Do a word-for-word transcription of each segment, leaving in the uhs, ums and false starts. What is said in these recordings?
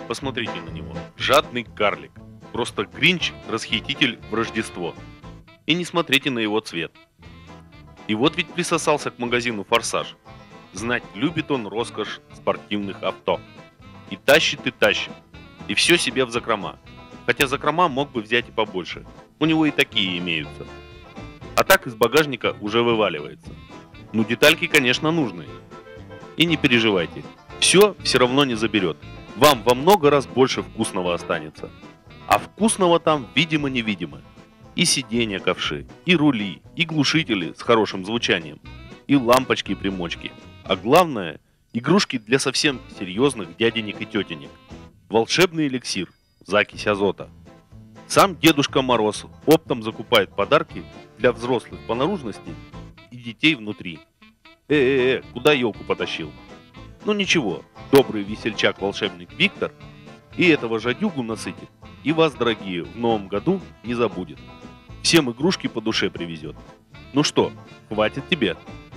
Посмотрите на него. Жадный карлик. Просто Гринч-расхититель в Рождество. И не смотрите на его цвет. И вот ведь присосался к магазину «Форсаж». Знать, любит он роскошь спортивных авто. И тащит, и тащит. И все себе в закрома. Хотя закрома мог бы взять и побольше. У него и такие имеются. А так из багажника уже вываливается. Ну, детальки, конечно, нужные. И не переживайте. Все все равно не заберет. Вам во много раз больше вкусного останется. А вкусного там видимо-невидимо. И сиденья ковши, и рули, и глушители с хорошим звучанием, и лампочки-примочки. А главное, игрушки для совсем серьезных дяденек и тетенек. Волшебный эликсир, закись азота. Сам Дедушка Мороз оптом закупает подарки для взрослых по наружности и детей внутри. Э-э-э, куда елку потащил? Ну ничего, добрый весельчак-волшебник Виктор и этого жадюгу насытит, и вас, дорогие, в новом году не забудет. Всем игрушки по душе привезет. Ну что, хватит тебе?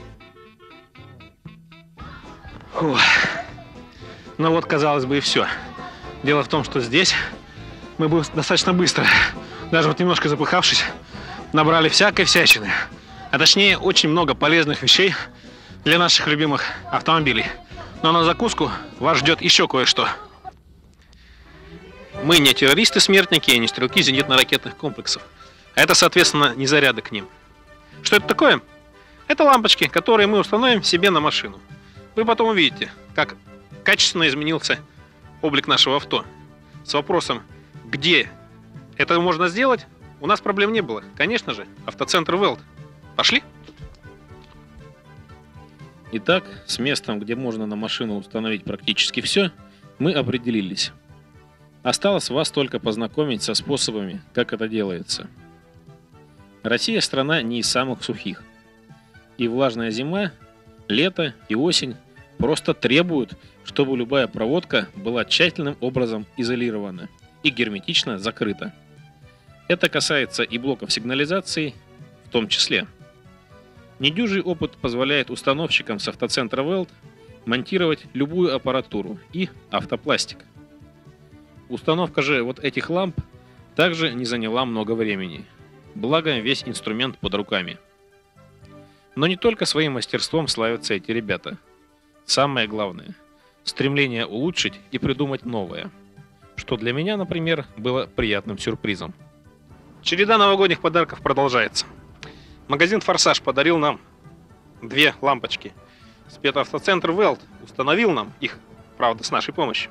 Фух. Ну вот, казалось бы, и все. Дело в том, что здесь мы бы достаточно быстро, даже вот немножко запыхавшись, набрали всякой всячины. А точнее, очень много полезных вещей для наших любимых автомобилей. Но на закуску вас ждет еще кое-что. Мы не террористы-смертники и не стрелки зенитно-ракетных комплексов. А это, соответственно, не заряды к ним. Что это такое? Это лампочки, которые мы установим себе на машину. Вы потом увидите, как качественно изменился облик нашего авто. С вопросом, где это можно сделать, у нас проблем не было. Конечно же, автоцентр Велт. Пошли? Итак, с местом, где можно на машину установить практически все, мы определились. Осталось вас только познакомить со способами, как это делается. Россия страна не из самых сухих. И влажная зима, лето и осень просто требуют, чтобы любая проводка была тщательным образом изолирована и герметично закрыта. Это касается и блоков сигнализации в том числе. Недюжий опыт позволяет установщикам с автоцентра Велт монтировать любую аппаратуру и автопластик. Установка же вот этих ламп также не заняла много времени. Благо, весь инструмент под руками. Но не только своим мастерством славятся эти ребята. Самое главное – стремление улучшить и придумать новое. Что для меня, например, было приятным сюрпризом. Череда новогодних подарков продолжается. Магазин «Форсаж» подарил нам две лампочки. Спецавтоцентр Велт установил нам их, правда, с нашей помощью.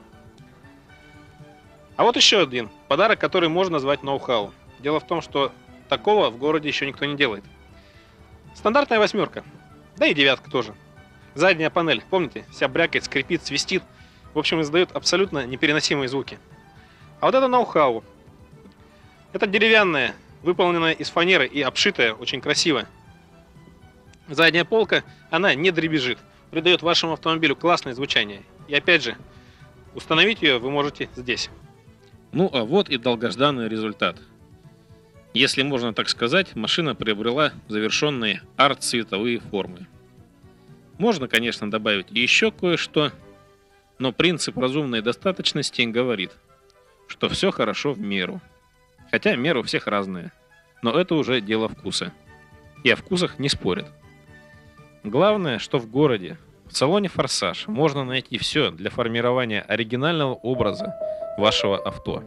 А вот еще один подарок, который можно назвать ноу-хау. Дело в том, что такого в городе еще никто не делает. Стандартная восьмерка, да и девятка тоже. Задняя панель, помните, вся брякает, скрипит, свистит. В общем, издает абсолютно непереносимые звуки. А вот это ноу-хау. Это деревянная, выполненная из фанеры и обшитая очень красиво. Задняя полка, она не дребезжит, придает вашему автомобилю классное звучание. И опять же, установить ее вы можете здесь. Ну а вот и долгожданный результат. Если можно так сказать, машина приобрела завершенные арт-цветовые формы. Можно, конечно, добавить еще кое-что, но принцип разумной достаточности говорит, что все хорошо в меру. Хотя меры у всех разные, но это уже дело вкуса. И о вкусах не спорят. Главное, что в городе, в салоне «Форсаж» можно найти все для формирования оригинального образа вашего авто.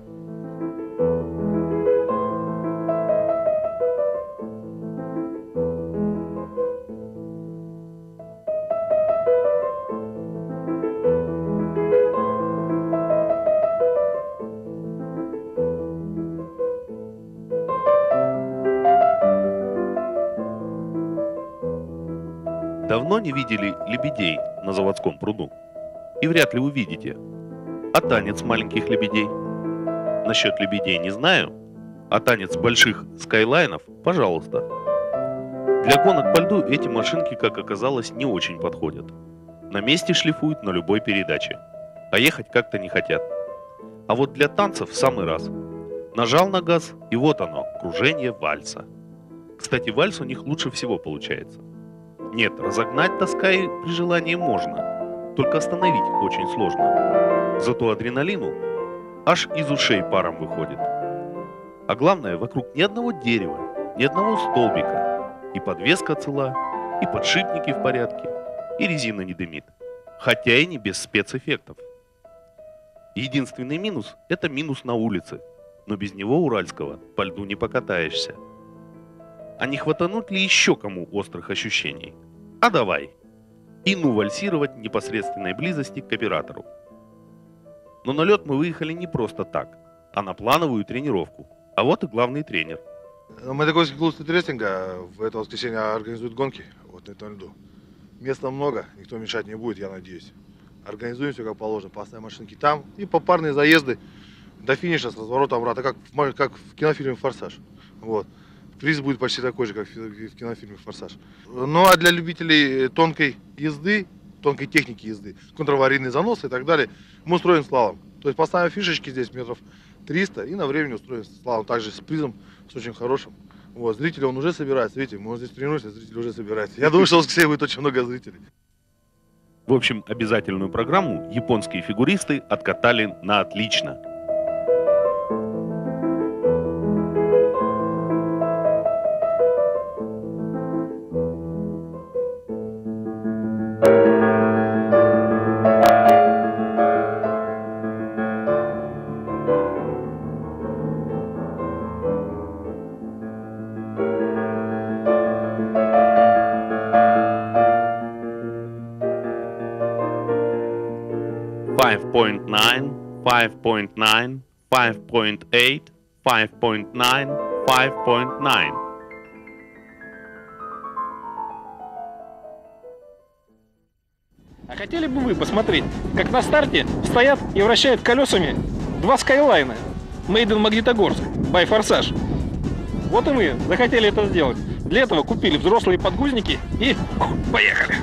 Давно не видели лебедей на заводском пруду? И вряд ли увидите. А танец маленьких лебедей? Насчет лебедей не знаю, а танец больших скайлайнов, пожалуйста. Для гонок по льду эти машинки, как оказалось, не очень подходят. На месте шлифуют на любой передаче, а ехать как-то не хотят. А вот для танцев в самый раз. Нажал на газ, и вот оно, кружение вальса. Кстати, вальс у них лучше всего получается. Нет, разогнать-то скай при желании можно, только остановить их очень сложно. Зато адреналину аж из ушей паром выходит. А главное, вокруг ни одного дерева, ни одного столбика. И подвеска цела, и подшипники в порядке, и резина не дымит. Хотя и не без спецэффектов. Единственный минус – это минус на улице. Но без него, уральского, по льду не покатаешься. А не хватануть ли еще кому острых ощущений? А давай. И ну вальсировать в непосредственной близости к оператору. Но на лед мы выехали не просто так, а на плановую тренировку. А вот и главный тренер. Майдагорский клуб стритрейсинга в это воскресенье организует гонки вот на этом льду. Места много, никто мешать не будет, я надеюсь. Организуем все как положено, поставим машинки там и попарные заезды до финиша с разворотом обратно, как в, как в кинофильме «Форсаж». Вот. Приз будет почти такой же, как в кинофильме «Форсаж». Ну а для любителей тонкой езды, тонкой техники езды, контраварийный занос и так далее, мы устроим слалом. То есть поставим фишечки здесь метров триста и на времени устроим слалом. Также с призом, с очень хорошим. Вот, зрители он уже собирается. Видите, мы вот здесь тренируемся, зрители уже собираются. Я думаю, что в воскресенье будет очень много зрителей. В общем, обязательную программу японские фигуристы откатали на отлично. five point nine, five point nine, five point eight, five point nine, five point nine. А хотели бы вы посмотреть, как на старте стоят и вращают колесами два скайлайна Made in Магнитогорск, by Форсаж? Вот и мы захотели это сделать. Для этого купили взрослые подгузники и поехали!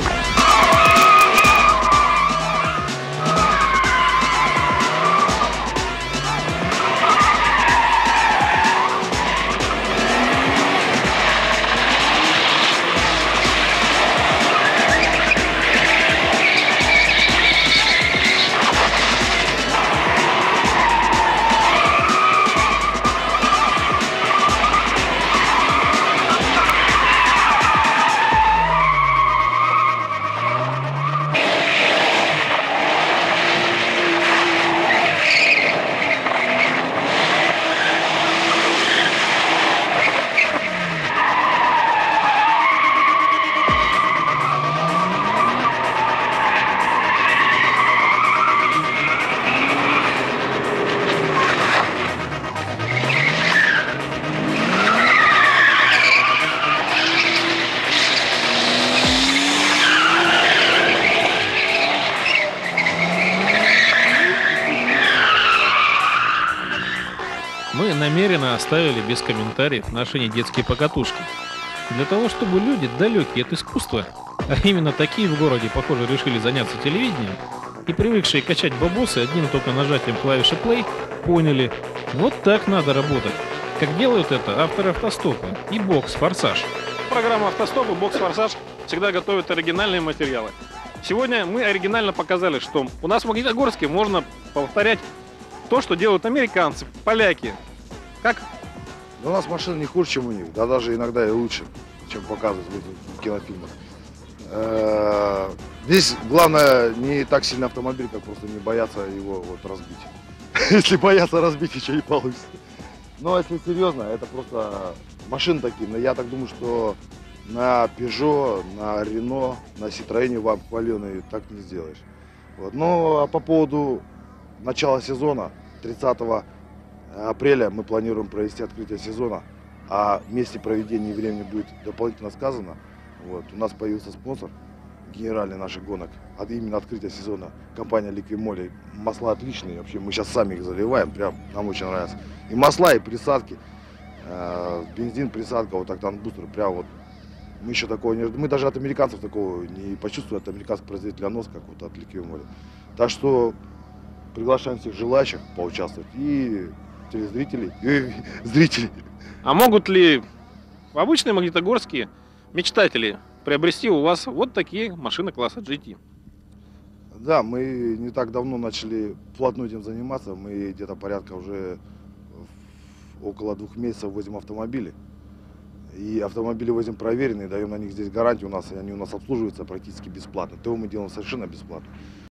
Мы намеренно оставили без комментариев наши недетские покатушки. Для того, чтобы люди, далекие от искусства, а именно такие в городе, похоже, решили заняться телевидением, и привыкшие качать бабосы одним только нажатием клавиши play, поняли, вот так надо работать, как делают это авторы автостопа и бокс «Форсаж». Программа «Автостоп» и бокс «Форсаж» всегда готовят оригинальные материалы. Сегодня мы оригинально показали, что у нас в Магнитогорске можно повторять то, что делают американцы, поляки. Как? Но у нас машины не хуже, чем у них, да даже иногда и лучше, чем показывают в этих кинофильмах. Здесь главное не так сильно автомобиль, как просто не бояться его вот разбить. Если бояться разбить, ничего не получится. Но если серьезно, это просто машины такие. Но я так думаю, что на Peugeot, на Renault, на Citroёn вам хваленый так не сделаешь. Вот. Ну а по поводу начала сезона, тридцатого апреля мы планируем провести открытие сезона, а в месте проведения времени будет дополнительно сказано. Вот. У нас появился спонсор генеральный наших гонок, от именно открытия сезона, компания Liqui Moly. Масла отличные, вообще мы сейчас сами их заливаем, прям нам очень нравится. И масла, и присадки, э, бензин, присадка, вот октан бустер, прям вот. Мы еще такого не, мы даже от американцев такого не почувствовали, от американских производителей нос, как вот от Liqui Moly. Так что приглашаем всех желающих поучаствовать, и телезрителей, и зрителей. А могут ли обычные магнитогорские мечтатели приобрести у вас вот такие машины класса джи ти? Да, мы не так давно начали вплотную этим заниматься. Мы где-то порядка уже около двух месяцев возим автомобили. И автомобили возим проверенные, даем на них здесь гарантию у нас, и они у нас обслуживаются практически бесплатно. ТО мы делаем совершенно бесплатно.